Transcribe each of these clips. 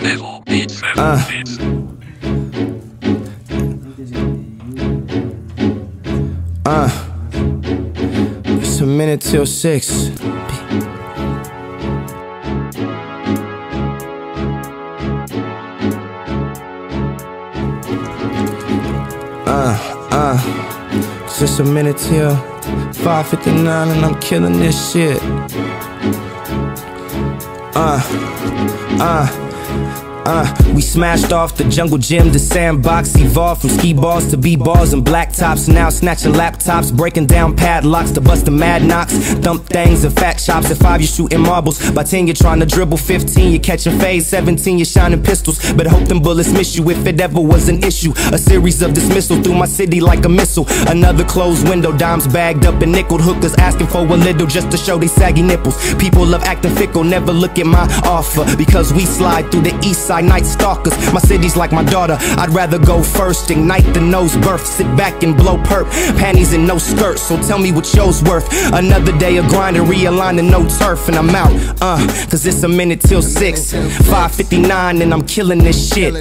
It's a minute till 6. It's just a minute till 5:59 and I'm killing this shit. We smashed off the jungle gym to sandbox, evolved from ski balls to b-balls and blacktops. Now snatching laptops, breaking down padlocks to bust the mad knocks. Thump things and fat chops. At 5 you're shooting marbles, by 10 you're trying to dribble. 15 you're catching fades, 17 you're shining pistols. But hope them bullets miss you if it ever was an issue. A series of dismissal through my city like a missile. Another closed window, dimes bagged up and nickeled. Hookers asking for a little just to show they saggy nipples. People love acting fickle, never look at my offer, because we slide through the east side night stalkers. My city's like my daughter, I'd rather go first. Ignite the nose birth, sit back and blow perp. Panties and no skirts, so tell me what yours worth. Another day of grinding, realigning, no turf, and I'm out. Cause it's a minute till 6. 5:59 and I'm killing this shit.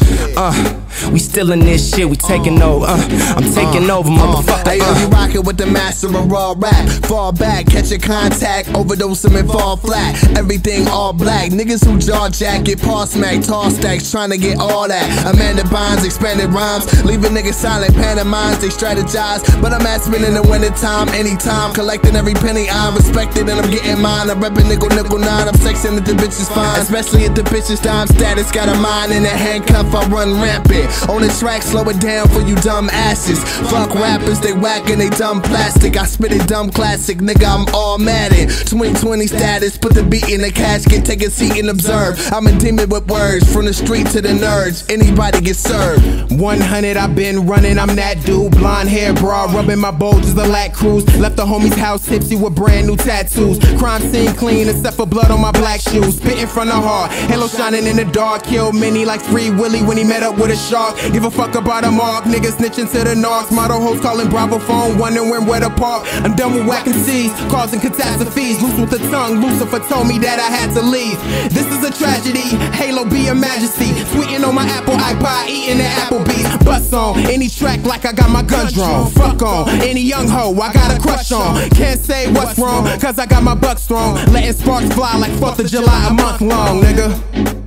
We still in this shit, we taking over. I'm taking over, motherfucker. Hey, you rockin' with the master of raw rap. Fall back, catch a contact, overdose them and fall flat. Everything all black, niggas who jaw jack, get paw smack, tall stacks, trying to get all that. Amanda Bynes, expanded rhymes, leaving niggas silent, pantomimes, they strategize. But I'm at spinning the winter time, anytime, collecting every penny I'm respected and I'm getting mine. I'm reppin' nickel, nickel, nine, I'm sexing if the bitch is fine. Especially if the bitch is dime status, got a mind in a handcuff, I run rampant. On the track, slow it down for you dumb asses. Fuck rappers, they whack and they dumb plastic. I spit it dumb classic, nigga, I'm all mad at 2020 status, put the beat in the casket, take a seat and observe. I'm a demon with words, from the street to the nerds, anybody get served. 100, I've been running, I'm that dude. Blonde hair, bra, rubbing my bulges, the lat cruise. Left the homie's house tipsy with brand new tattoos. Crime scene clean, except for blood on my black shoes. Spitting from the heart, halo shining in the dark. Killed many like Free Willy when he met up with a shark. Give a fuck about a mark, niggas snitching to the narcs. Model hoes calling Bravo phone, wondering where to park. I'm done with whacking C's, causing catastrophes. Loose with the tongue, Lucifer told me that I had to leave. This is a tragedy, Halo be a majesty. Tweeting on my Apple iPod, eating the Applebee's. Bust on any track like I got my gun drawn. Fuck on any young hoe I got a crush on. Can't say what's wrong, cause I got my buck strong. Letting sparks fly like 4th of July a month long, nigga.